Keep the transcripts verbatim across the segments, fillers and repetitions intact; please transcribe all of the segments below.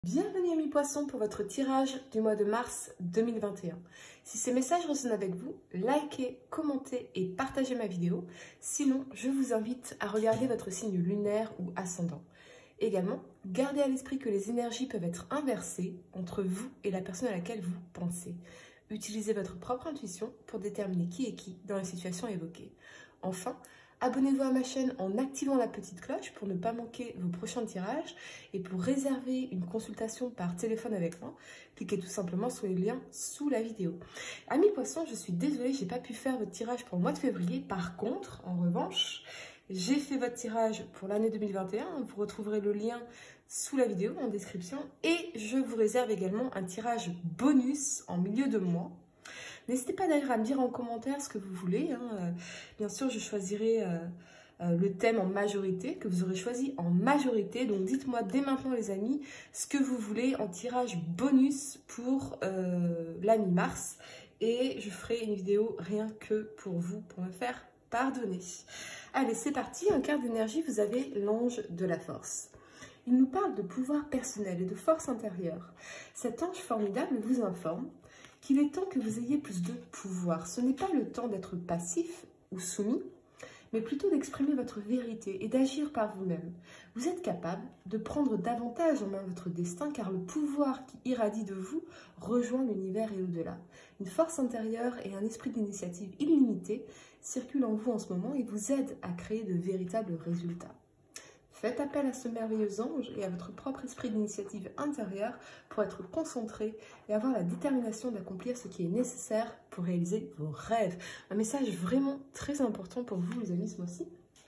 Bienvenue amis poissons pour votre tirage du mois de mars deux mille vingt et un. Si ces messages résonnent avec vous, likez, commentez et partagez ma vidéo. Sinon, je vous invite à regarder votre signe lunaire ou ascendant. Également, gardez à l'esprit que les énergies peuvent être inversées entre vous et la personne à laquelle vous pensez. Utilisez votre propre intuition pour déterminer qui est qui dans la situation évoquée. Enfin, abonnez-vous à ma chaîne en activant la petite cloche pour ne pas manquer vos prochains tirages et pour réserver une consultation par téléphone avec moi, cliquez tout simplement sur les liens sous la vidéo. Amis poissons, je suis désolée, j'ai pas pu faire votre tirage pour le mois de février. Par contre, en revanche, j'ai fait votre tirage pour l'année deux mille vingt et un. Vous retrouverez le lien sous la vidéo en description et je vous réserve également un tirage bonus en milieu de mois. N'hésitez pas d'ailleurs à me dire en commentaire ce que vous voulez. Hein. Bien sûr, je choisirai euh, euh, le thème en majorité, que vous aurez choisi en majorité. Donc dites-moi dès maintenant les amis, ce que vous voulez en tirage bonus pour euh, la mi-mars. Et je ferai une vidéo rien que pour vous, pour me faire pardonner. Allez, c'est parti. En carte d'énergie, vous avez l'ange de la force. Il nous parle de pouvoir personnel et de force intérieure. Cet ange formidable vous informe qu'il est temps que vous ayez plus de pouvoir. Ce n'est pas le temps d'être passif ou soumis, mais plutôt d'exprimer votre vérité et d'agir par vous-même. Vous êtes capable de prendre davantage en main votre destin car le pouvoir qui irradie de vous rejoint l'univers et au-delà. Une force intérieure et un esprit d'initiative illimité circulent en vous en ce moment et vous aident à créer de véritables résultats. Faites appel à ce merveilleux ange et à votre propre esprit d'initiative intérieure pour être concentré et avoir la détermination d'accomplir ce qui est nécessaire pour réaliser vos rêves. Un message vraiment très important pour vous, les amis, ce mois-ci,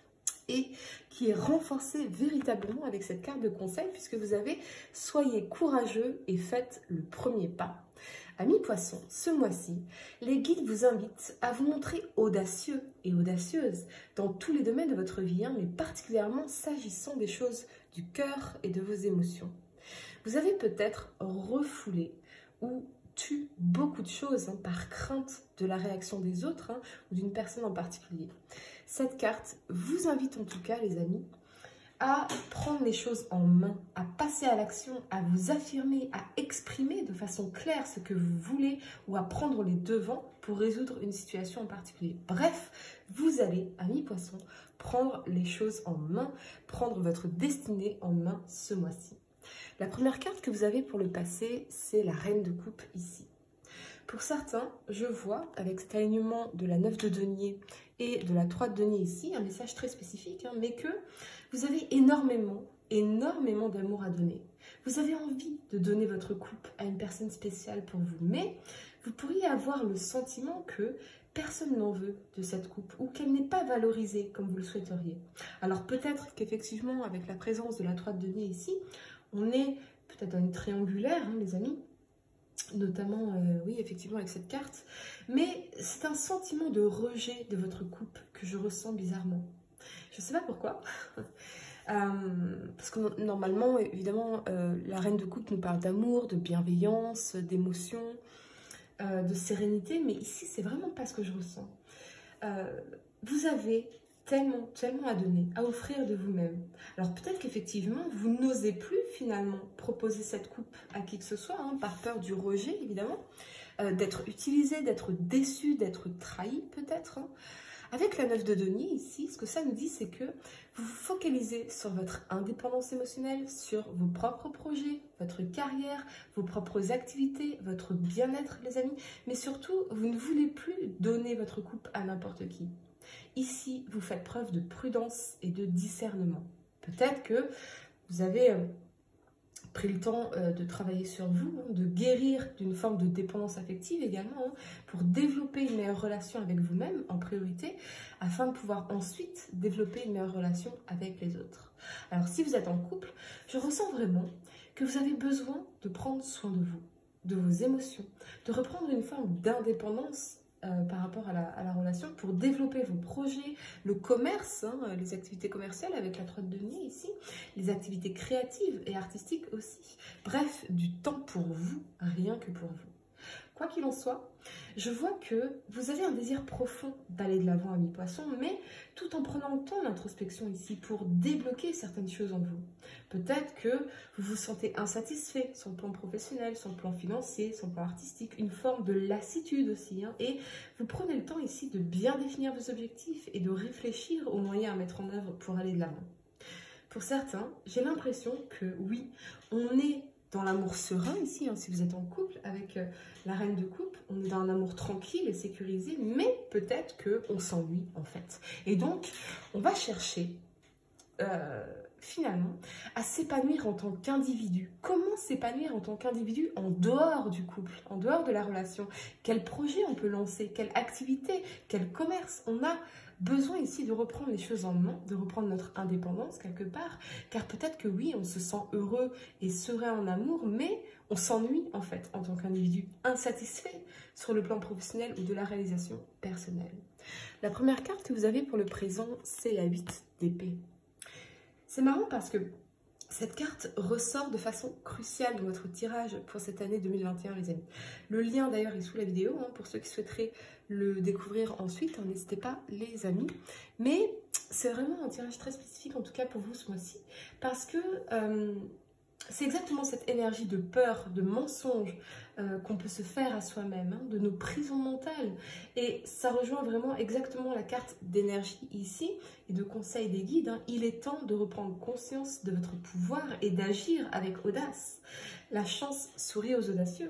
et qui est renforcé véritablement avec cette carte de conseil, puisque vous avez « Soyez courageux et faites le premier pas ». Amis poissons, ce mois-ci, les guides vous invitent à vous montrer audacieux et audacieuse dans tous les domaines de votre vie, hein, mais particulièrement s'agissant des choses du cœur et de vos émotions. Vous avez peut-être refoulé ou tu beaucoup de choses hein, par crainte de la réaction des autres hein, ou d'une personne en particulier. Cette carte vous invite en tout cas, les amis, à prendre les choses en main, à passer à l'action, à vous affirmer, à exprimer de façon claire ce que vous voulez ou à prendre les devants pour résoudre une situation en particulier. Bref, vous allez, amis poissons, prendre les choses en main, prendre votre destinée en main ce mois-ci. La première carte que vous avez pour le passé, c'est la reine de coupe ici. Pour certains, je vois, avec cet alignement de la neuf de denier et de la trois de denier ici, un message très spécifique, hein, mais que vous avez énormément, énormément d'amour à donner. Vous avez envie de donner votre coupe à une personne spéciale pour vous, mais vous pourriez avoir le sentiment que personne n'en veut de cette coupe ou qu'elle n'est pas valorisée comme vous le souhaiteriez. Alors peut-être qu'effectivement, avec la présence de la trois de denier ici, on est peut-être dans une triangulaire, hein, les amis, notamment, euh, oui, effectivement, avec cette carte. Mais c'est un sentiment de rejet de votre coupe que je ressens bizarrement. Je ne sais pas pourquoi. euh, parce que normalement, évidemment, euh, la reine de coupe nous parle d'amour, de bienveillance, d'émotion, euh, de sérénité. Mais ici, c'est vraiment pas ce que je ressens. Euh, vous avez tellement, tellement à donner, à offrir de vous-même. Alors peut-être qu'effectivement, vous n'osez plus finalement proposer cette coupe à qui que ce soit, hein, par peur du rejet évidemment, euh, d'être utilisé, d'être déçu, d'être trahi peut-être. Hein. Avec la neuf de denier ici, ce que ça nous dit, c'est que vous vous focalisez sur votre indépendance émotionnelle, sur vos propres projets, votre carrière, vos propres activités, votre bien-être les amis, mais surtout, vous ne voulez plus donner votre coupe à n'importe qui. Ici, vous faites preuve de prudence et de discernement. Peut-être que vous avez euh, pris le temps euh, de travailler sur vous, hein, de guérir d'une forme de dépendance affective également, hein, pour développer une meilleure relation avec vous-même en priorité, afin de pouvoir ensuite développer une meilleure relation avec les autres. Alors si vous êtes en couple, je ressens vraiment que vous avez besoin de prendre soin de vous, de vos émotions, de reprendre une forme d'indépendance Euh, par rapport à la, à la relation pour développer vos projets, le commerce, hein, les activités commerciales avec la trois de denier ici, les activités créatives et artistiques aussi. Bref, du temps pour vous, rien que pour vous. Quoi qu'il en soit, je vois que vous avez un désir profond d'aller de l'avant, amis poissons, mais tout en prenant le temps d'introspection ici pour débloquer certaines choses en vous. Peut-être que vous vous sentez insatisfait sur le plan professionnel, sur le plan financier, sur le plan artistique, une forme de lassitude aussi. Hein, et vous prenez le temps ici de bien définir vos objectifs et de réfléchir aux moyens à mettre en œuvre pour aller de l'avant. Pour certains, j'ai l'impression que oui, on est dans l'amour serein ici, hein, si vous êtes en couple avec euh, la reine de coupe, on est dans un amour tranquille et sécurisé, mais peut-être qu'on s'ennuie en fait. Et donc, on va chercher euh, finalement à s'épanouir en tant qu'individu. Comment s'épanouir en tant qu'individu en dehors du couple, en dehors de la relation? Quel projet on peut lancer? Quelle activité? Quel commerce? On a besoin ici de reprendre les choses en main, de reprendre notre indépendance quelque part, car peut-être que oui, on se sent heureux et serein en amour, mais on s'ennuie en fait en tant qu'individu, insatisfait sur le plan professionnel ou de la réalisation personnelle. La première carte que vous avez pour le présent, c'est la huit d'épée. C'est marrant parce que cette carte ressort de façon cruciale dans votre tirage pour cette année deux mille vingt et un, les amis. Le lien d'ailleurs est sous la vidéo, hein, pour ceux qui souhaiteraient le découvrir ensuite, hein, n'hésitez pas les amis. Mais c'est vraiment un tirage très spécifique, en tout cas pour vous ce mois-ci, parce que euh, c'est exactement cette énergie de peur, de mensonge euh, qu'on peut se faire à soi-même, hein, de nos prisons mentales. Et ça rejoint vraiment exactement la carte d'énergie ici et de conseil des guides. Hein. Il est temps de reprendre conscience de votre pouvoir et d'agir avec audace. La chance sourit aux audacieux.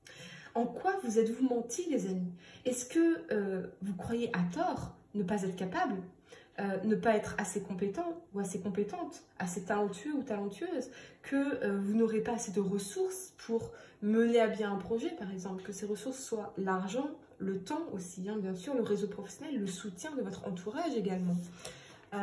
En quoi vous êtes-vous menti, les amis? Est-ce que euh, vous croyez à tort ne pas être capable? Euh, ne pas être assez compétent ou assez compétente, assez talentueux ou talentueuse, que euh, vous n'aurez pas assez de ressources pour mener à bien un projet, par exemple, que ces ressources soient l'argent, le temps aussi, hein, bien sûr, le réseau professionnel, le soutien de votre entourage également. Euh,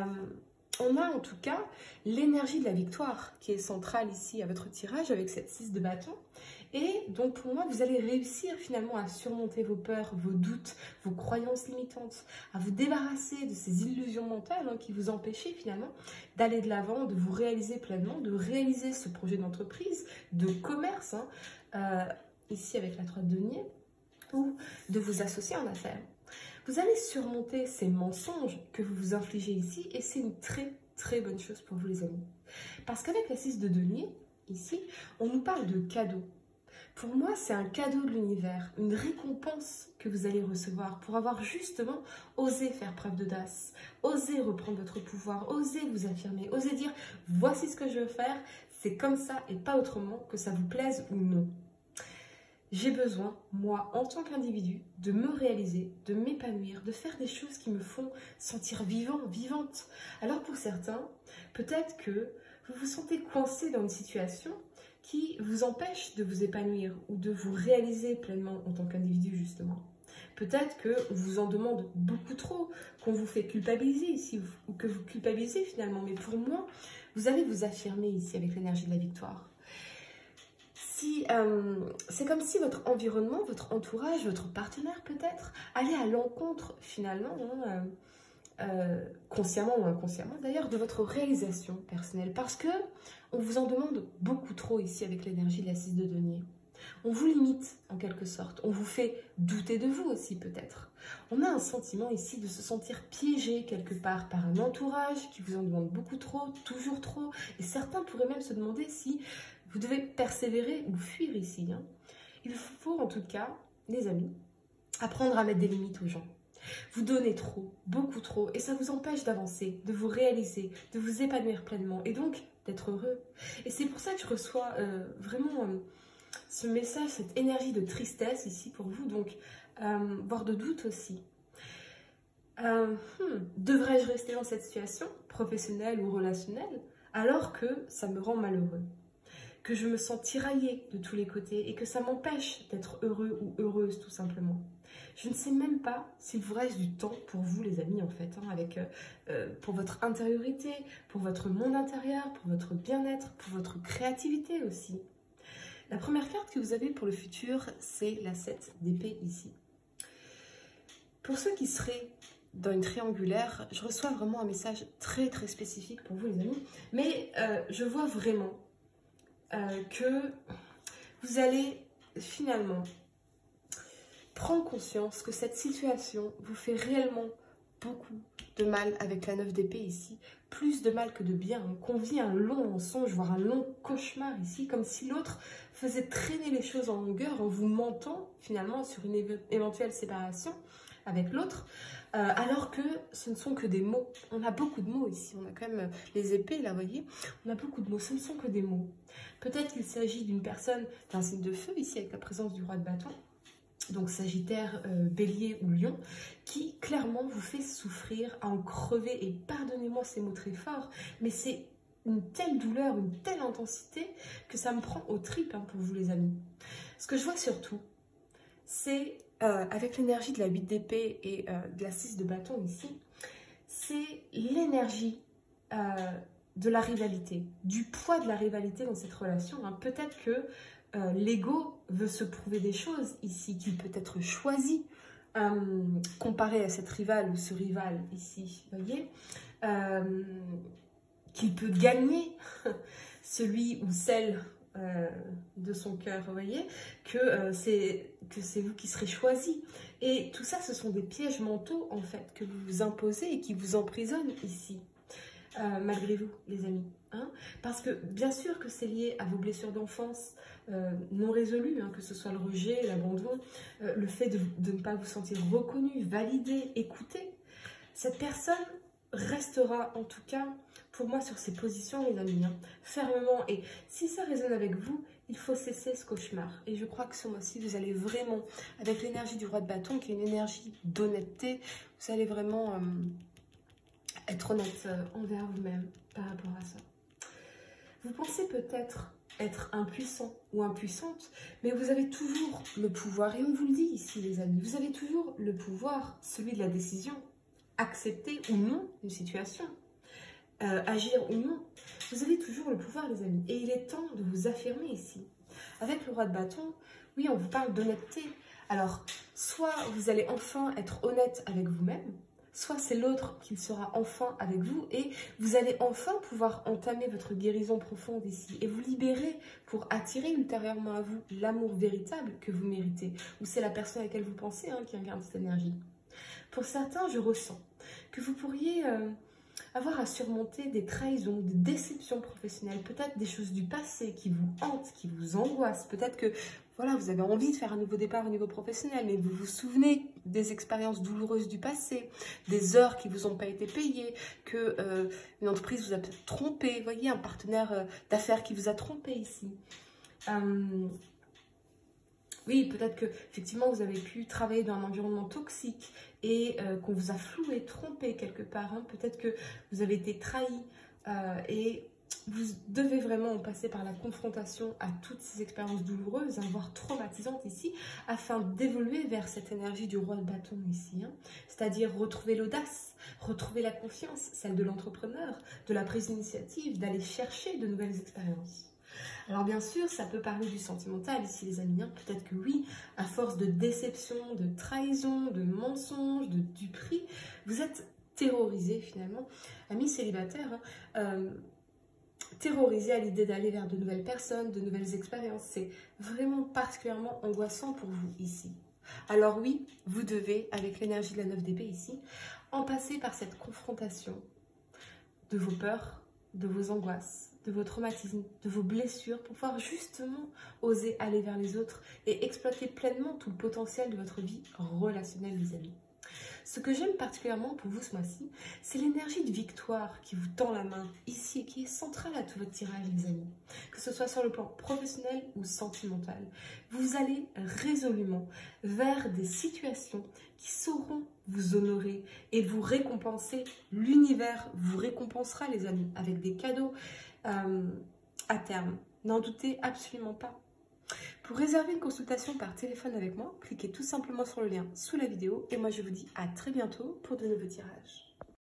on a en tout cas l'énergie de la victoire qui est centrale ici à votre tirage avec cette six de bâton. Et donc pour moi, vous allez réussir finalement à surmonter vos peurs, vos doutes, vos croyances limitantes, à vous débarrasser de ces illusions mentales hein, qui vous empêchaient finalement d'aller de l'avant, de vous réaliser pleinement, de réaliser ce projet d'entreprise, de commerce, hein, euh, ici avec la trois de denier, ou de vous associer en affaires. Vous allez surmonter ces mensonges que vous vous infligez ici et c'est une très très bonne chose pour vous les amis. Parce qu'avec la six de denier, ici, on nous parle de cadeaux. Pour moi, c'est un cadeau de l'univers, une récompense que vous allez recevoir pour avoir justement osé faire preuve d'audace, osé reprendre votre pouvoir, osé vous affirmer, osé dire « voici ce que je veux faire, c'est comme ça et pas autrement, que ça vous plaise ou non ». J'ai besoin, moi, en tant qu'individu, de me réaliser, de m'épanouir, de faire des choses qui me font sentir vivant, vivante. Alors pour certains, peut-être que vous vous sentez coincé dans une situation qui vous empêche de vous épanouir ou de vous réaliser pleinement en tant qu'individu justement. Peut-être qu'on vous en demande beaucoup trop, qu'on vous fait culpabiliser ici ou que vous culpabilisez finalement. Mais pour moi, vous allez vous affirmer ici avec l'énergie de la victoire. Si, euh, c'est comme si votre environnement, votre entourage, votre partenaire peut-être allait à l'encontre finalement, hein, euh, euh, consciemment ou inconsciemment d'ailleurs, de votre réalisation personnelle. Parce que on vous en demande beaucoup trop ici avec l'énergie de la six de denier. On vous limite en quelque sorte, on vous fait douter de vous aussi peut-être. On a un sentiment ici de se sentir piégé quelque part par un entourage qui vous en demande beaucoup trop, toujours trop. Et certains pourraient même se demander si vous devez persévérer ou fuir ici. Hein. Il faut en tout cas, les amis, apprendre à mettre des limites aux gens. Vous donnez trop, beaucoup trop, et ça vous empêche d'avancer, de vous réaliser, de vous épanouir pleinement, et donc d'être heureux. Et c'est pour ça que je reçois euh, vraiment euh, ce message, cette énergie de tristesse ici pour vous, donc euh, voire de doute aussi. Euh, hmm, Devrais-je rester dans cette situation, professionnelle ou relationnelle, alors que ça me rend malheureux, que je me sens tiraillée de tous les côtés et que ça m'empêche d'être heureux ou heureuse tout simplement. Je ne sais même pas s'il vous reste du temps pour vous les amis en fait, hein, avec, euh, pour votre intériorité, pour votre monde intérieur, pour votre bien-être, pour votre créativité aussi. La première carte que vous avez pour le futur, c'est la sept d'épée ici. Pour ceux qui seraient dans une triangulaire, je reçois vraiment un message très très spécifique pour vous les amis, mais euh, je vois vraiment euh, que vous allez finalement prendre conscience que cette situation vous fait réellement beaucoup de mal avec la neuf d'épée ici, plus de mal que de bien, hein, qu'on vit un long mensonge, voire un long cauchemar ici, comme si l'autre faisait traîner les choses en longueur en vous mentant finalement sur une éve éventuelle séparation avec l'autre, euh, alors que ce ne sont que des mots. On a beaucoup de mots ici, on a quand même les épées là, vous voyez, on a beaucoup de mots, ce ne sont que des mots. Peut-être qu'il s'agit d'une personne d'un signe de feu ici avec la présence du roi de bâton, donc Sagittaire, euh, Bélier ou Lion, qui clairement vous fait souffrir, à en crever, et pardonnez-moi ces mots très forts, mais c'est une telle douleur, une telle intensité, que ça me prend aux tripes hein, pour vous les amis. Ce que je vois surtout, c'est, euh, avec l'énergie de la huit d'épée et euh, de la six de bâton ici, c'est l'énergie euh, de la rivalité, du poids de la rivalité dans cette relation. Hein. Peut-être que Euh, l'ego veut se prouver des choses ici, qu'il peut être choisi euh, comparé à cette rivale ou ce rival ici, vous voyez, euh, qu'il peut gagner celui ou celle euh, de son cœur, vous voyez, que euh, c'est que c'est vous qui serez choisi. Et tout ça, ce sont des pièges mentaux, en fait, que vous vous imposez et qui vous emprisonnent ici. Euh, malgré vous, les amis. Hein, parce que bien sûr que c'est lié à vos blessures d'enfance euh, non résolues, hein, que ce soit le rejet, l'abandon, euh, le fait de, de ne pas vous sentir reconnu, validé, écouté. Cette personne restera en tout cas pour moi sur ses positions, les amis, hein, fermement. Et si ça résonne avec vous, il faut cesser ce cauchemar. Et je crois que ce mois-ci, vous allez vraiment, avec l'énergie du roi de bâton, qui est une énergie d'honnêteté, vous allez vraiment... Euh, être honnête envers vous-même par rapport à ça. Vous pensez peut-être être impuissant ou impuissante, mais vous avez toujours le pouvoir, et on vous le dit ici les amis, vous avez toujours le pouvoir, celui de la décision, accepter ou non une situation, euh, agir ou non, vous avez toujours le pouvoir les amis, et il est temps de vous affirmer ici. Avec le roi de bâton, oui on vous parle d'honnêteté, alors soit vous allez enfin être honnête avec vous-même, soit c'est l'autre qui sera enfin avec vous et vous allez enfin pouvoir entamer votre guérison profonde ici et vous libérer pour attirer ultérieurement à vous l'amour véritable que vous méritez. Ou c'est la personne à laquelle vous pensez hein, qui incarne cette énergie. Pour certains, je ressens que vous pourriez euh, avoir à surmonter des trahisons, des déceptions professionnelles, peut-être des choses du passé qui vous hantent, qui vous angoissent. Peut-être que voilà, vous avez envie de faire un nouveau départ au niveau professionnel, mais vous vous souvenez des expériences douloureuses du passé, des heures qui ne vous ont pas été payées, que euh, une entreprise vous a peut-être trompé, vous voyez, un partenaire euh, d'affaires qui vous a trompé ici. Euh, oui, peut-être que effectivement vous avez pu travailler dans un environnement toxique et euh, qu'on vous a floué, trompé quelque part. Hein. Peut-être que vous avez été trahi euh, et vous devez vraiment passer par la confrontation à toutes ces expériences douloureuses, hein, voire traumatisantes ici, afin d'évoluer vers cette énergie du roi de bâton ici. Hein. C'est-à-dire retrouver l'audace, retrouver la confiance, celle de l'entrepreneur, de la prise d'initiative, d'aller chercher de nouvelles expériences. Alors bien sûr, ça peut parler du sentimental ici les amis, hein. Peut-être que oui, à force de déception, de trahison, de mensonges, de duperie, vous êtes terrorisé finalement. Amis célibataires, hein, euh, terrorisé à l'idée d'aller vers de nouvelles personnes, de nouvelles expériences. C'est vraiment particulièrement angoissant pour vous ici. Alors oui, vous devez, avec l'énergie de la neuf d'épée ici, en passer par cette confrontation de vos peurs, de vos angoisses, de vos traumatismes, de vos blessures, pour pouvoir justement oser aller vers les autres et exploiter pleinement tout le potentiel de votre vie relationnelle, les amis. Ce que j'aime particulièrement pour vous ce mois-ci, c'est l'énergie de victoire qui vous tend la main ici et qui est centrale à tout votre tirage, les amis. Que ce soit sur le plan professionnel ou sentimental, vous allez résolument vers des situations qui sauront vous honorer et vous récompenser. L'univers vous récompensera, les amis, avec des cadeaux euh, à terme. N'en doutez absolument pas. Pour réserver une consultation par téléphone avec moi, cliquez tout simplement sur le lien sous la vidéo et moi je vous dis à très bientôt pour de nouveaux tirages.